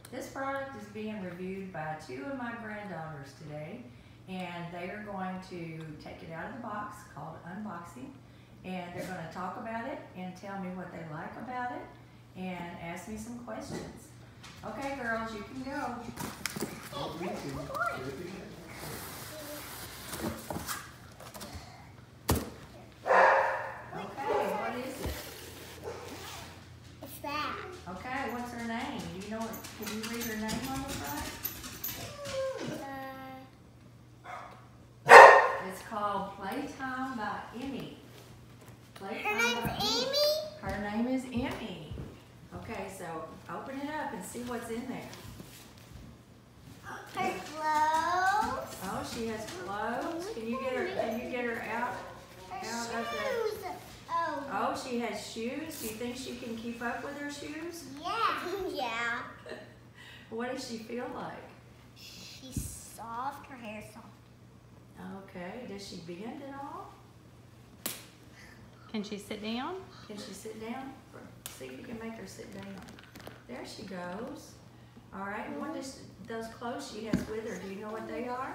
This product is being reviewed by two of my granddaughters today, and they are going to take it out of the box called unboxing, and they're going to talk about it and tell me what they like about it and ask me some questions. Okay, girls, you can go. Okay, what's her name? Do you know what? Can you read her name on the front? It's called Playtime by Eimmie. Her name's Eimmie? Her name is Eimmie. Okay, so open it up and see what's in there. Her clothes. Oh, she has clothes. Can you get her out? Her shoes. Oh, she has shoes. Do you think she can keep up with her shoes? Yeah. Yeah. What does she feel like? She's soft. Her hair's soft. Okay. Does she bend at all? Can she sit down? Can she sit down? See if you can make her sit down. There she goes. All right. And what does those clothes she has with her? Do you know what they are?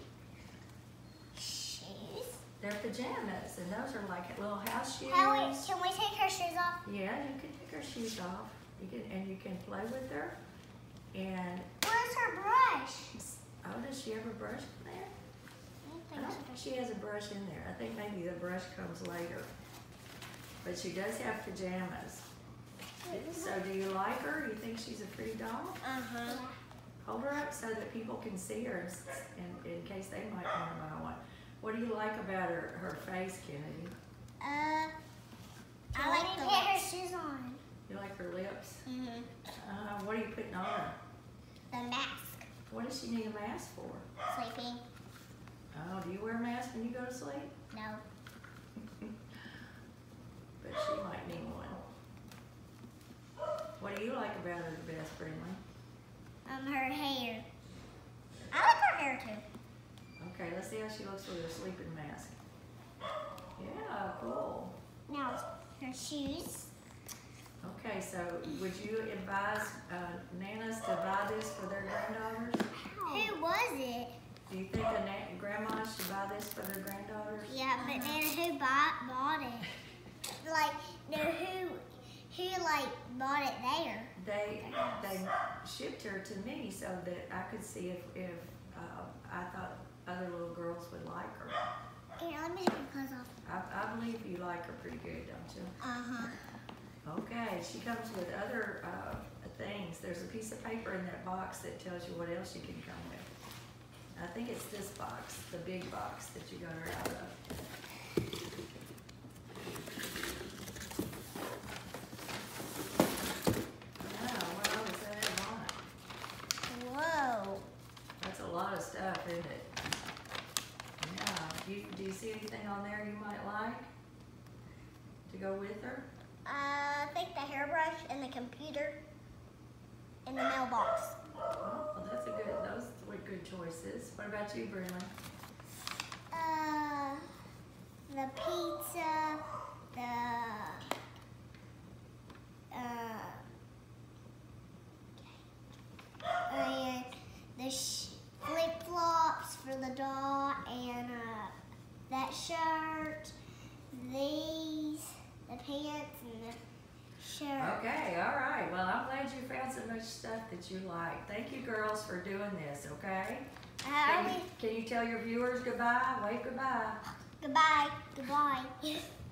They're pajamas, and those are like little house shoes. Can we take her shoes off? Yeah, you can take her shoes off. You can play with her. And where's her brush? Oh, does she have a brush in there? I don't think she has a brush in there. I think maybe the brush comes later. But she does have pajamas. So do you like her? You think she's a pretty doll? Uh-huh. Hold her up so that people can see her in case they might want to buy one. What do you like about her face, Kennedy? I like to get her shoes on. You like her lips? Mm-hmm. What are you putting on her? The mask. What does she need a mask for? Sleeping. Oh, do you wear a mask when you go to sleep? No. But she might need one. What do you like about her the best, Brinley? Her hair. I like her hair too. Okay, let's see how she looks with her sleeping mask. Yeah, cool. Now, her shoes. Okay, so would you advise Nanas to buy this for their granddaughters? Who was it? Do you think grandma should buy this for their granddaughters? Yeah, but Nana, who bought it? Like, no, who bought it there? They shipped her to me so that I could see if I thought other little girls would like her. Here, let me take my clothes off. I believe you like her pretty good, don't you? Uh-huh. Okay, she comes with other things. There's a piece of paper in that box that tells you what else you can come with. I think it's this box, the big box that you got her out of. Wow, what all is that on it? Whoa. That's a lot of stuff, isn't it? Yeah. Do you see anything on there you might like to go with her? I think the hairbrush and the computer in the mailbox. Well, those were good choices. What about you, Brinley? The pizza, and the flip-flops for the doll, and that shirt, the pants, and the shirt. Okay, all right. Well, I'm glad you found so much stuff that you like. Thank you, girls, for doing this, okay? Can you tell your viewers goodbye? Wave goodbye. Goodbye. Goodbye.